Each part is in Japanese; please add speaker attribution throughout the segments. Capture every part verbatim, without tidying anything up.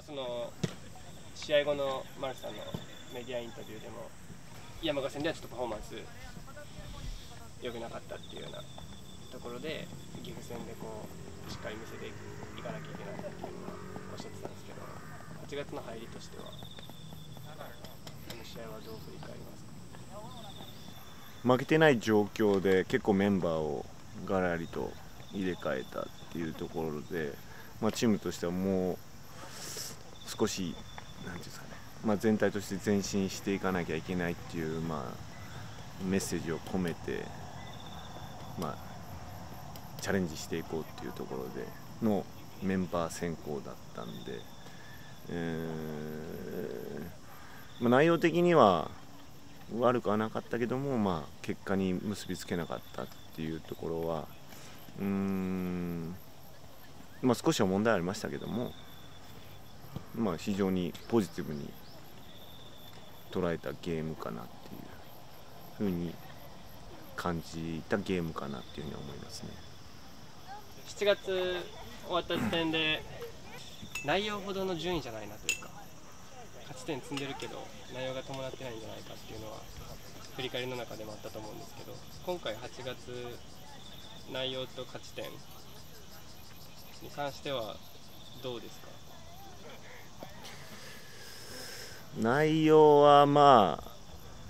Speaker 1: あ、その試合後の丸さんのメディアインタビューでも山川戦ではちょっとパフォーマンス良くなかったっていうようなところで岐阜戦でこうしっかり見せていかなきゃいけないっていうのはおっしゃってたんですけど、はちがつの入りとしてはあの試合はどう振り返りますか？
Speaker 2: 負けてない状況で結構メンバーをガラリと入れ替えたっていうところで、まあ、チームとしてはもう少しなんていうんですかね、まあ、全体として前進していかなきゃいけないっていう、まあ、メッセージを込めて、まあ、チャレンジしていこうっていうところでのメンバー選考だったんで、えーまあ、内容的には悪くはなかったけども、まあ、結果に結びつけなかったっていうところはうーん、まあ、少しは問題ありましたけども、まあ、非常にポジティブに捉えたゲームかなっていうふうに感じたゲームかなっていうふうに思いますね。
Speaker 1: しちがつ終わった時点で内容ほどの順位じゃないなというか、勝ち点積んでるけど内容が伴ってないんじゃないかっていうのは振り返りの中でもあったと思うんですけど、今回はちがつ内容と勝ち点に関してはどうですか？
Speaker 2: 内容はまあ、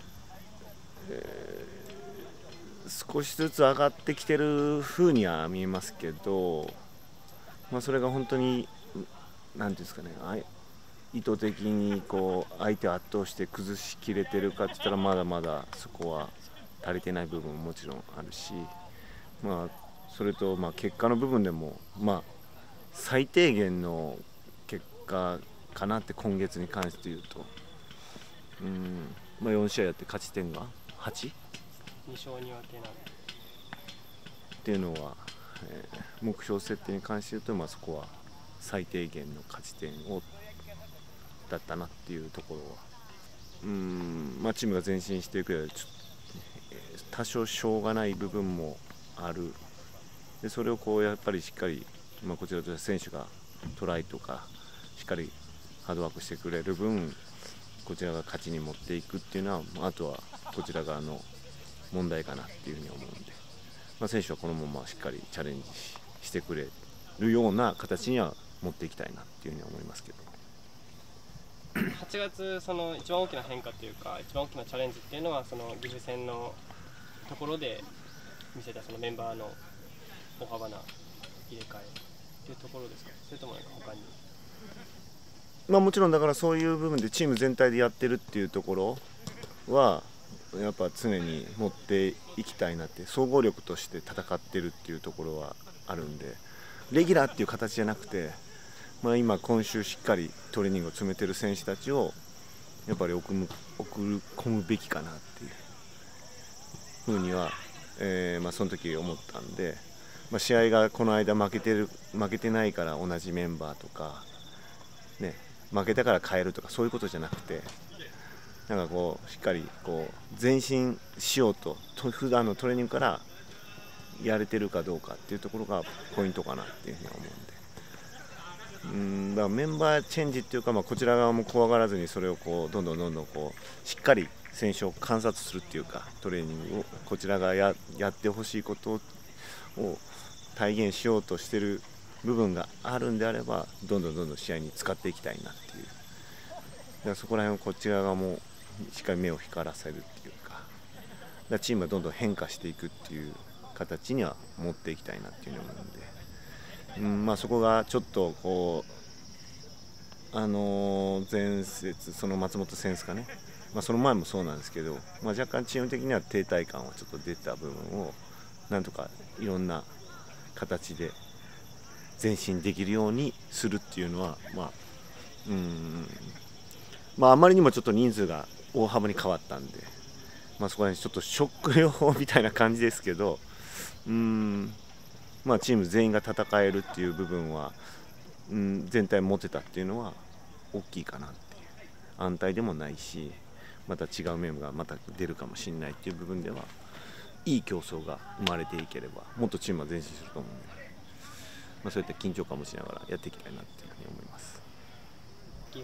Speaker 2: えー、少しずつ上がってきてるふうには見えますけど、まあ、それが本当に何ていうんですかね、意図的にこう相手を圧倒して崩しきれてるかって言ったらまだまだそこは足りてない部分ももちろんあるし、まあ、それとまあ結果の部分でもまあ最低限の結果かなって、今月に関して言うと、うん、まあ、よん試合やって勝ち点が はち?
Speaker 1: に勝に分けなんで
Speaker 2: っていうのは、えー、目標設定に関して言うと、まあ、そこは最低限の勝ち点をだったなっていうところは、うーん、まあ、チームが前進していくよりちょっと、えー、多少しょうがない部分もある。でそれをこうやっぱりしっかり、まあ、こちらとしては選手がトライとかしっかりハードワークしてくれる分、こちらが勝ちに持っていくっていうのは、あとはこちら側の問題かなっていうふうに思うんで、まあ、選手はこのまましっかりチャレンジしてくれるような形には持っていきたいなっていうふうに思いますけど。
Speaker 1: はちがつその一番大きな変化というか一番大きなチャレンジっていうのはその岐阜戦のところで見せたそのメンバーの大幅な入れ替えっていうところですか？それともなんか他に？
Speaker 2: まあ、もちろんだからそういう部分でチーム全体でやってるっていうところはやっぱ常に持っていきたいなって、総合力として戦ってるっていうところはあるんで、レギュラーっていう形じゃなくて、まあ、今今週しっかりトレーニングを詰めてる選手たちをやっぱり送り込むべきかなっていうふうには、えーまあ、その時思ったんで、まあ、試合がこの間負けてる負けてないから同じメンバーとかね、負けたから変えるとかそういうことじゃなくて、なんかこうしっかりこう前進しようと普段のトレーニングからやれてるかどうかっていうところがポイントかなっていうふうに思うんで、うん、だからメンバーチェンジっていうか、まあ、こちら側も怖がらずにそれをこうどんどんどんどんこうしっかり選手を観察するっていうか、トレーニングをこちらが や, やってほしいことを体現しようとしてる部分があるんであれば、どんどんどんどん試合に使っていきたいなっていう、だからそこら辺をこっち側もしっかり目を光らせるっていうか、だからチームがどんどん変化していくっていう形には持っていきたいなっていうふうに思うんで、うんまあ、そこがちょっとこう、あのー、前節その松本選手かね、まあ、その前もそうなんですけど、まあ、若干チーム的には停滞感はちょっと出た部分をなんとかいろんな形で前進できるようにするっていうのは、まあうんまあ、あまりにもちょっと人数が大幅に変わったんで、まあ、そこら辺ちょっとショック療法みたいな感じですけど、うんまあ、チーム全員が戦えるっていう部分は、うん、全体持てたっていうのは大きいかなっていう、安泰でもないし、また違うメンバーがまた出るかもしれないっていう部分ではいい競争が生まれていければもっとチームは前進すると思うので、まあ、そういった緊張感を持ちながらやっていきたいなっていうふうに思います。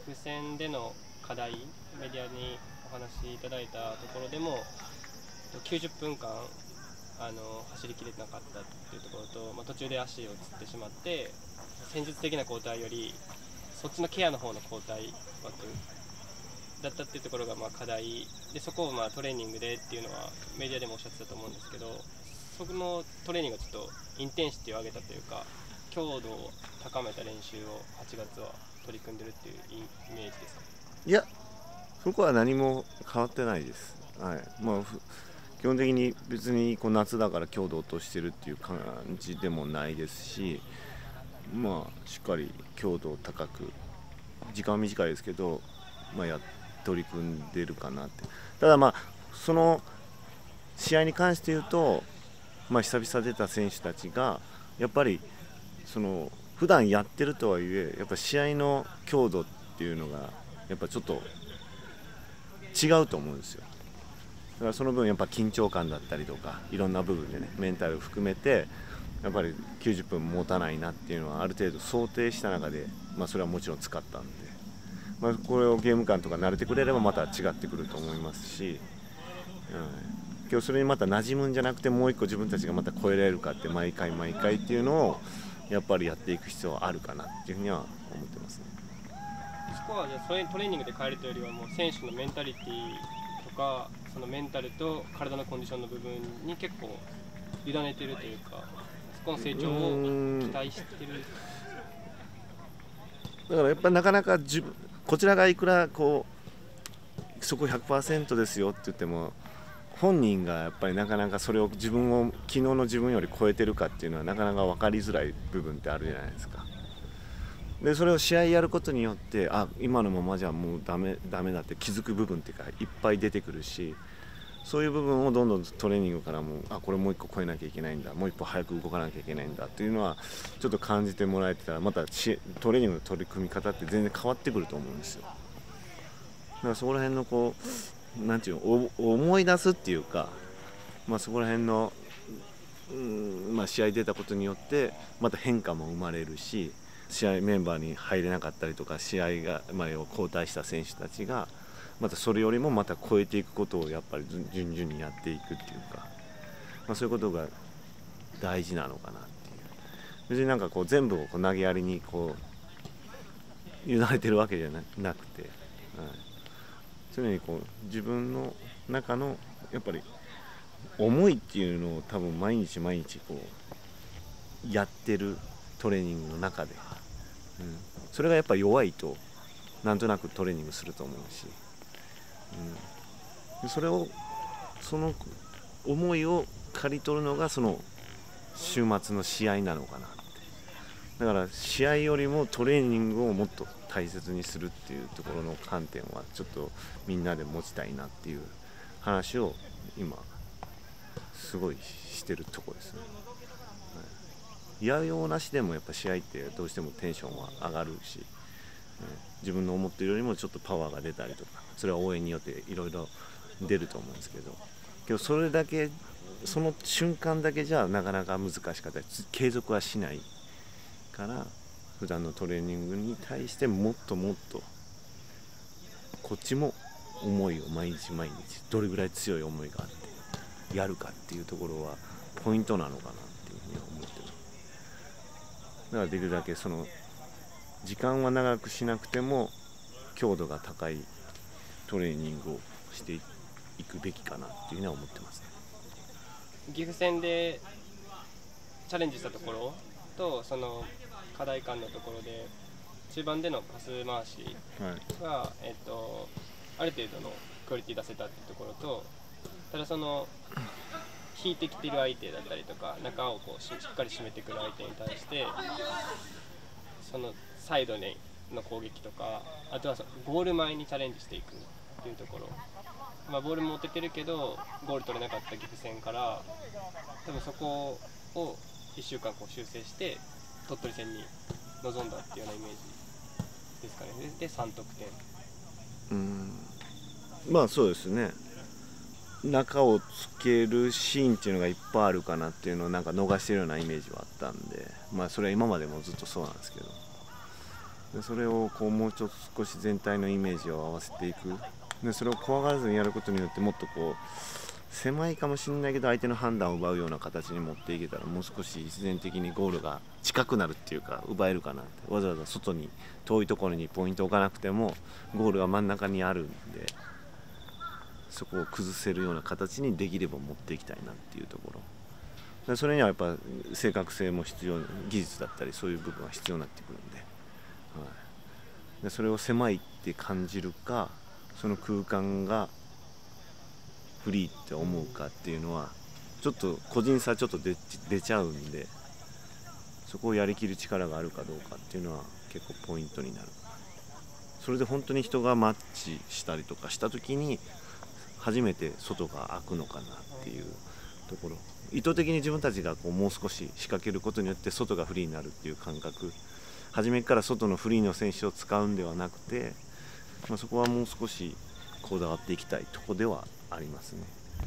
Speaker 1: 阜戦での課題、メディアにお話しいただいたところでもきゅうじゅっぷんかんあの走りきれてなかったっていうところと、まあ、途中で足をつってしまって戦術的な交代よりそっちのケアの方の交代枠だったっていうところがまあ課題で、そこをまあトレーニングでっていうのはメディアでもおっしゃってたと思うんですけど、そこのトレーニングがちょっとインテンシティを上げたというか強度を高めた練習をはちがつは取り組んでるっていうイメージですか？
Speaker 2: いや、そこは何も変わってないです。はい、まあ基本的に別にこう夏だから強度を落としてるっていう感じでもないですし、まあしっかり強度を高く時間は短いですけど、まあ、や取り組んでるかなって。ただまあその試合に関して言うと、まあ、久々出た選手たちがやっぱりその普段やってるとはいえやっぱ試合の強度っていうのがやっぱちょっと違うと思うんですよ。だからその分やっぱ緊張感だったりとかいろんな部分でねメンタルを含めてやっぱりきゅうじゅっぷん持たないなっていうのはある程度想定した中で、まあ、それはもちろん使ったんで、まあ、これをゲーム感とか慣れてくれればまた違ってくると思いますし、うん、今日それにまた馴染むんじゃなくてもう一個自分たちがまた超えられるかって毎回毎回っていうのをやっぱりやっていく必要はあるかなっていうふうには思ってますね。
Speaker 1: そこはじゃあそれトレーニングで変えるというよりはもう選手のメンタリティとかそのメンタルと体のコンディションの部分に結構委ねてるというかそこの成長を期待してる。
Speaker 2: だからやっぱりなかなか自分こちらがいくらこうそこ ひゃくパーセント ですよって言っても本人がやっぱりなかなかそれを自分を昨日の自分より超えてるかっていうのはなかなか分かりづらい部分ってあるじゃないですか。でそれを試合やることによってあ今のままじゃもうダメダメだって気づく部分っていうかいっぱい出てくるし、そういう部分をどんどんトレーニングからもあこれもう一個超えなきゃいけないんだもう一歩早く動かなきゃいけないんだっていうのはちょっと感じてもらえてたらまたトレーニングの取り組み方って全然変わってくると思うんですよ。だからそこら辺のこうなんていうの思い出すっていうか、まあ、そこら辺の、うんまあ、試合出たことによってまた変化も生まれるし試合メンバーに入れなかったりとか試合が前を交代した選手たちがまたそれよりもまた超えていくことをやっぱり順々にやっていくっていうか、まあ、そういうことが大事なのかなっていう。別になんかこう全部をこう投げやりにこう委ねてるわけじゃなくて、はい、常にこう自分の中のやっぱり思いっていうのを多分毎日毎日こうやってるトレーニングの中で、うん、それがやっぱ弱いとなんとなくトレーニングすると思うし、うん、でそれをその思いを刈り取るのがその週末の試合なのかなって。だから試合よりもトレーニングをもっと大切にするっていうところの観点はちょっとみんなで持ちたいなっていう話を今すごいしてるところですね。やようなしでもやっぱ試合ってどうしてもテンションは上がるし、自分の思っているよりもちょっとパワーが出たりとかそれは応援によっていろいろ出ると思うんですけど、けどそれだけその瞬間だけじゃなかなか難しかったり継続はしないから普段のトレーニングに対してもっともっとこっちも思いを毎日毎日どれぐらい強い思いがあってやるかっていうところはポイントなのかなっていうふうに思ってます。だからできるだけその時間は長くしなくても強度が高いトレーニングをしていくべきかなっていうふうには思ってますね。
Speaker 1: 岐阜戦でチャレンジしたところとその課題感のところで中盤でのパス回しが、はい、えー、とある程度のクオリティ出せたっていうところと、ただその引いてきている相手だったりとか中をこうしっかり締めてくる相手に対してそのサイドの攻撃とかあとはゴール前にチャレンジしていくっていうところ、まあ、ボールも持ててるけどゴール取れなかった岐阜戦から多分そこをいっしゅうかんこう修正して鳥取戦に臨んだっていうようなイメージですかね。でさん得点。
Speaker 2: うーんまあそうですね。中をつけるシーンっていうのがいっぱいあるかなっていうのをなんか逃してるようなイメージはあったんで、まあそれは今までもずっとそうなんですけど、 でそれをこうもうちょっと少し全体のイメージを合わせていく。でそれを怖がらずにやることによってもっとこう狭いかもしれないけど相手の判断を奪うような形に持っていけたらもう少し必然的にゴールが近くなるっていうか奪えるかなって。わざわざ外に遠いところにポイントを置かなくてもゴールは真ん中にあるんで、そこを崩せるような形にできれば持っていきたいなっていうところで、それにはやっぱ正確性も必要、技術だったりそういう部分は必要になってくるんで、はい、でそれを狭いって感じるかその空間がフリーって思うかっていうのはちょっと個人差ちょっと 出, 出ちゃうんで、そこをやりきる力があるかどうかっていうのは結構ポイントになる。それで本当に人がマッチしたりとかした時に初めて外が開くのかなっていうところ、意図的に自分たちがこうもう少し仕掛けることによって外がフリーになるっていう感覚、初めから外のフリーの選手を使うんではなくて、まあ、そこはもう少しこだわっていきたいところではありますね。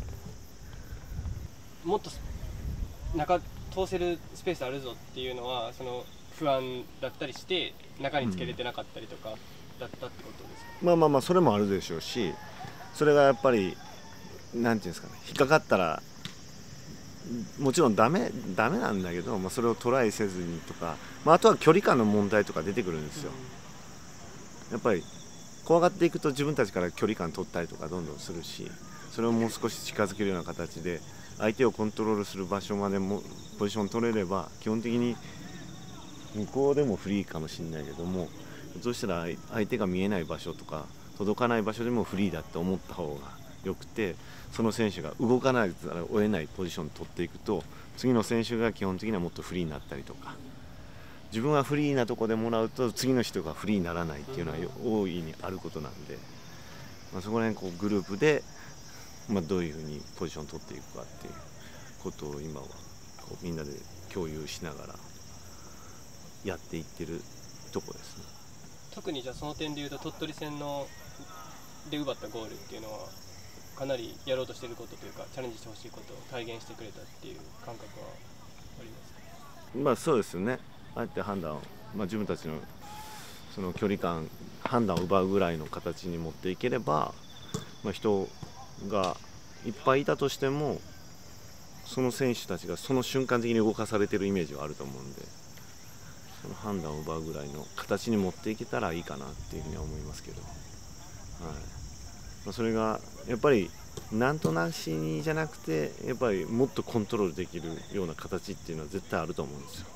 Speaker 1: もっと中通せるスペースあるぞっていうのはその不安だったりして中につけれてなかったりとかだったってことですか？
Speaker 2: うん、まあまあまあそれもあるでしょうし、それがやっぱりなんていうんですかね、引っかかったらもちろんダメダメなんだけど、まあ、それをトライせずにとか、まあ、あとは距離感の問題とか出てくるんですよ。やっぱり怖がっていくと自分たちから距離感取ったりとかどんどんするし、それをもう少し近づけるような形で相手をコントロールする場所までもポジション取れれば基本的に向こうでもフリーかもしれないけども、どうしたら相手が見えない場所とか届かない場所でもフリーだって思った方がよくて、その選手が動かないと追えないポジションを取っていくと次の選手が基本的にはもっとフリーになったりとか、自分はフリーなとこでもらうと次の人がフリーにならないっていうのは大いにあることなんで、まあ、そこら辺こうグループで、まあ、どういうふうにポジションを取っていくかっていうことを今はこうみんなで共有しながらやっていってるとこですね。
Speaker 1: 特にじゃあその点でいうと鳥取戦ので奪ったゴールっていうのはかなりやろうとしていることというかチャレンジしてほしいことを体現してくれたっていう感覚はありますか？
Speaker 2: まあそうですよね。あえて判断を、まあ、自分たちのその距離感判断を奪うぐらいの形に持っていければ、まあ、人がいっぱいいたとしてもその選手たちがその瞬間的に動かされてるイメージはあると思うんで、その判断を奪うぐらいの形に持っていけたらいいかなっていうふうには思いますけど、はい、まあ、それがやっぱりなんとなしにじゃなくてやっぱりもっとコントロールできるような形っていうのは絶対あると思うんですよ。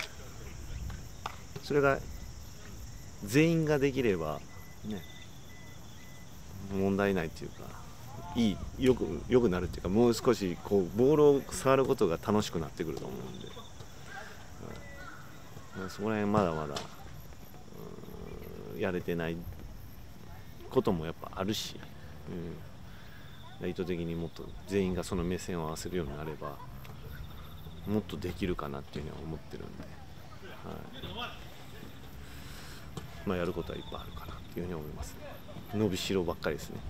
Speaker 2: それが全員ができればね問題ないっていうかいいよくよくなるっていうか、もう少しこうボールを触ることが楽しくなってくると思うんで、うん、そこら辺まだまだ、うん、やれてないこともやっぱあるし、うん、意図的にもっと全員がその目線を合わせるようになればもっとできるかなっていうのは思ってるんで、はい、まあ、やることはいっぱいあるかなっていうふうに思いますね。伸びしろばっかりですね。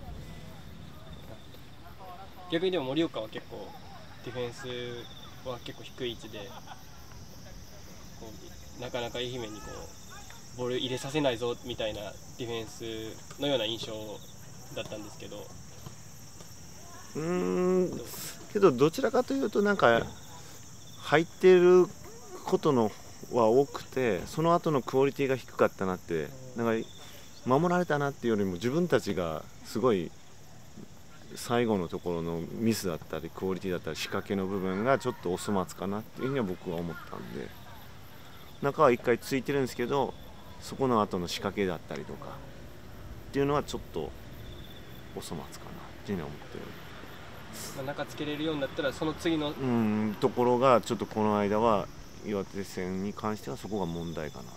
Speaker 1: 逆にでも盛岡は結構ディフェンスは結構低い位置でこうなかなか愛媛にこうボール入れさせないぞみたいなディフェンスのような印象だったんですけど、
Speaker 2: うーんけどどちらかというとなんか入ってることのは多くて、その後のクオリティが低かったなって、なんか守られたなっていうよりも自分たちがすごい最後のところのミスだったりクオリティだったり仕掛けの部分がちょっとお粗末かなっていうふうには僕は思ったんで、中は一回ついてるんですけどそこの後の仕掛けだったりとかっていうのはちょっとお粗末かなっていうふうには思ってる。
Speaker 1: まあ、中つけれるようになったらその次の
Speaker 2: うんところがちょっとこの間は岩手戦に関してはそこが問題かなって。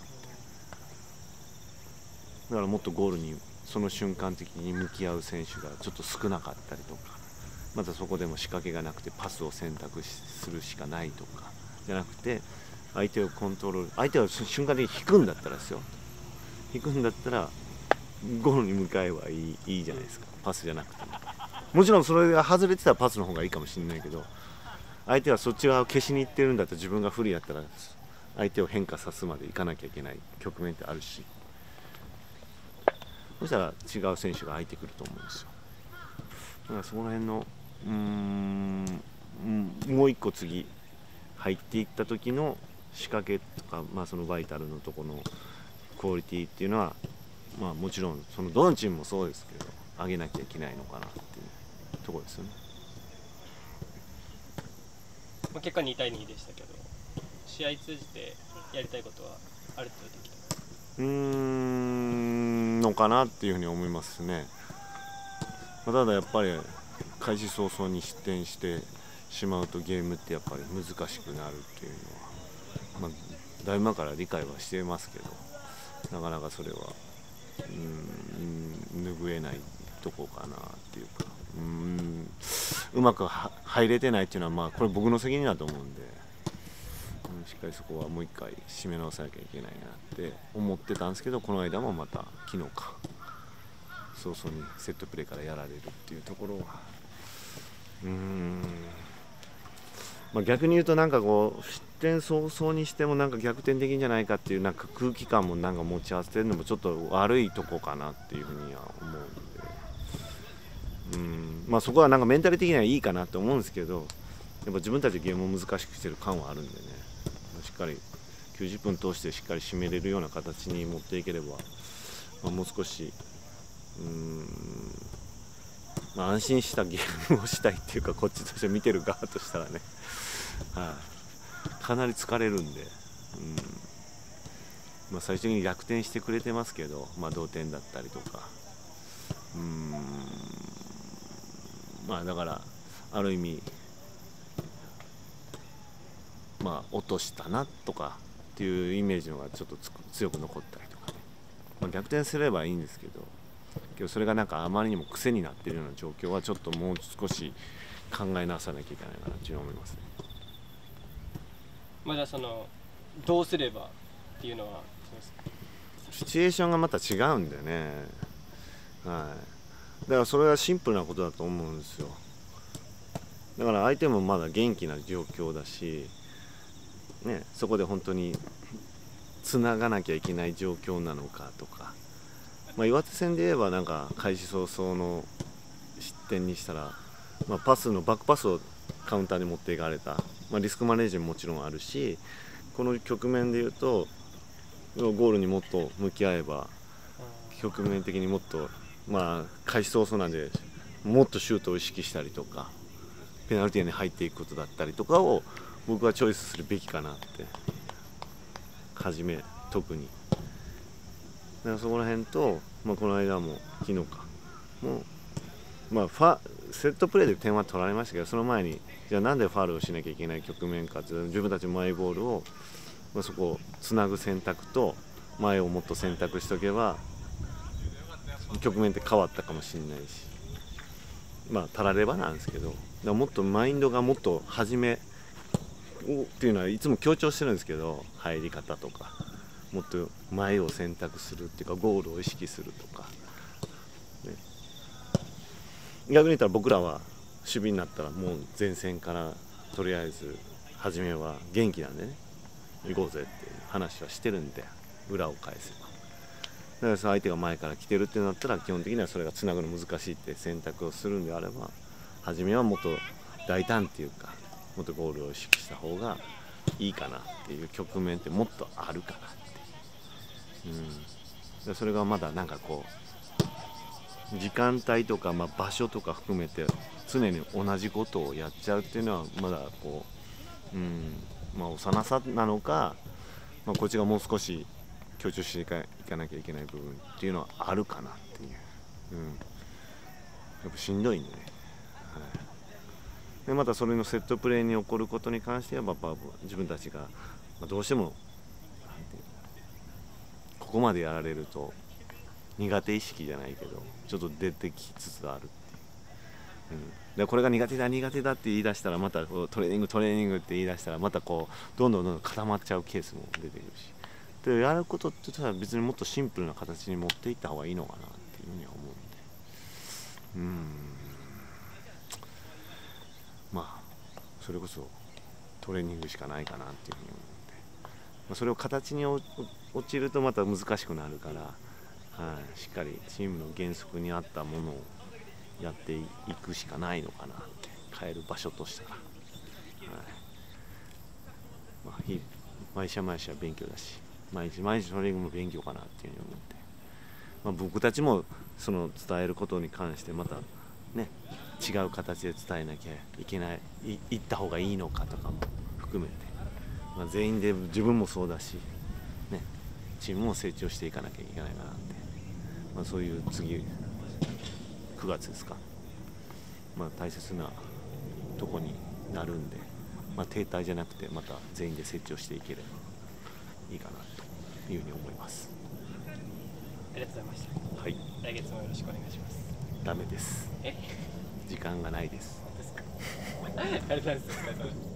Speaker 2: だからもっとゴールにその瞬間的に向き合う選手がちょっと少なかったりとか、またそこでも仕掛けがなくてパスを選択するしかないとかじゃなくて、相手をコントロール、相手は瞬間的に引くんだったらですよ、引くんだったらゴールに向かえばいい、いいじゃないですか、パスじゃなくても。もちろんそれが外れてたらパスの方がいいかもしれないけど、相手はそっち側を消しに行ってるんだったら自分が不利だったら相手を変化さすまでいかなきゃいけない局面ってあるし、 そしたら違う選手が入ってくると思うんですよ。だからそこら辺のうーんもう一個次入っていった時の仕掛けとか、まあ、そのバイタルのところのクオリティっていうのは、まあ、もちろんそのどのチームもそうですけど上げなきゃいけないのかなっていうところですよね。
Speaker 1: まあ、結果にたいにでしたけど、試合通じてやりたいことはある程度できた
Speaker 2: うーんのかなっていうふうに思いますね。ただやっぱり開始早々に失点してしまうとゲームってやっぱり難しくなるっていうのは、まあ、だいぶ前から理解はしていますけど、なかなかそれはうーん拭えないとこかなっていうか、うーんうまくは入れてないっていうのは、まあこれ僕の責任だと思うんで、うん、しっかりそこはもう一回締め直さなきゃいけないなって思ってたんですけど、この間もまた昨日か早々にセットプレーからやられるっていうところはうーん、まあ、逆に言うとなんかこう失点早々にしてもなんか逆転できるんじゃないかっていうなんか空気感もなんか持ち合わせてるのもちょっと悪いとこかなっていうふうには思うんで、うん、まあそこはなんかメンタル的にはいいかなって思うんですけど、やっぱ自分たちでゲームを難しくしてる感はあるんでね、しっかりきゅうじゅっぷん通してしっかり締めれるような形に持っていければ、まあ、もう少しうーん、まあ、安心したゲームをしたいっていうか、こっちとして見てる側としたらね、はあ、かなり疲れるんで、うんまあ、最終的に逆転してくれてますけど、まあ、同点だったりとか、うーんまあだからある意味まあ落としたなとかっていうイメージのがちょっとつ強く残ったりとかね、まあ、逆転すればいいんですけど、けどそれがなんかあまりにも癖になっているような状況はちょっともう少し考え直さなきゃいけないなという思いますね。
Speaker 1: まあ、じゃあそのどうすればっていうのは
Speaker 2: シチュエーションがまた違うんだよね、はい、だからそれはシンプルなことだと思うんですよ。だから相手もまだ元気な状況だし、ね、そこで本当につながなきゃいけない状況なのかとか、まあ、岩手戦で言えばなんか開始早々の失点にしたら、まあ、パスのバックパスをカウンターに持っていかれた、まあ、リスクマネージももちろんあるし、この局面で言うとゴールにもっと向き合えば局面的にもっと、まあ開始早々なんでもっとシュートを意識したりとかペナルティーに入っていくことだったりとかを僕はチョイスするべきかなって、初め特にだからそこら辺と、まあ、この間も昨日かもう、まあ、ファセットプレーで点は取られましたけど、その前にじゃあなんでファウルをしなきゃいけない局面かっていう、自分たちのマイボールを、まあ、そこをつなぐ選択と前をもっと選択しておけば局面って変わったかもしれないし、まあたらればなんですけど、だからもっとマインドがもっと初めっていうのはいつも強調してるんですけど、入り方とかもっと前を選択するっていうかゴールを意識するとか、ね、逆に言ったら僕らは守備になったらもう前線からとりあえず初めは元気なんでね行こうぜっていう話はしてるんで、裏を返せばだから相手が前から来てるってなったら基本的にはそれがつなぐの難しいって選択をするんであれば、初めはもっと大胆っていうかもっとゴールを意識した方がいいかなっていう局面ってもっとあるかなっていう、うん、でそれがまだなんかこう時間帯とか、まあ、場所とか含めて常に同じことをやっちゃうっていうのはまだこう、うんまあ、幼さなのか、まあ、こっちがもう少し強調していか、いかなきゃいけない部分っていうのはあるかなっていう、うん、やっぱしんどいんでね、はい、でまたそれのセットプレーに起こることに関してはやっぱ自分たちがどうしてもここまでやられると苦手意識じゃないけどちょっと出てきつつあるっていう、うん、でこれが苦手だ苦手だって言い出したらまたこうトレーニングトレーニングって言い出したらまたこうどんどんどんどん固まっちゃうケースも出てくるし、でやることって言ったら別にもっとシンプルな形に持っていった方がいいのかなっていうふうには思うんで、うんまあそれこそトレーニングしかないかなっていうふうに思うんで、まあ、それを形に落ちるとまた難しくなるから、 はい、しっかりチームの原則に合ったものをやっていくしかないのかなって、変える場所としたら、はい、まあ、日毎社毎社勉強だし、毎日毎日トレーニングも勉強かなっていうふうに思って、まあ、僕たちもその伝えることに関してまたね、違う形で伝えなきゃいけない、い言った方がいいのかとかも含めて、まあ、全員で自分もそうだし、ね、チームも成長していかなきゃいけないかなって、まあ、そういう次くがつですか、まあ、大切なとこになるんで、まあ、停滞じゃなくてまた全員で成長していければいいかなというふうに思います。
Speaker 1: ありがとうございました。
Speaker 2: はい、
Speaker 1: 来月もよろしくお願いします。
Speaker 2: ダメです。
Speaker 1: え
Speaker 2: 時間がないです。
Speaker 1: 本当ですか？ありがとうございます。お疲れ様です。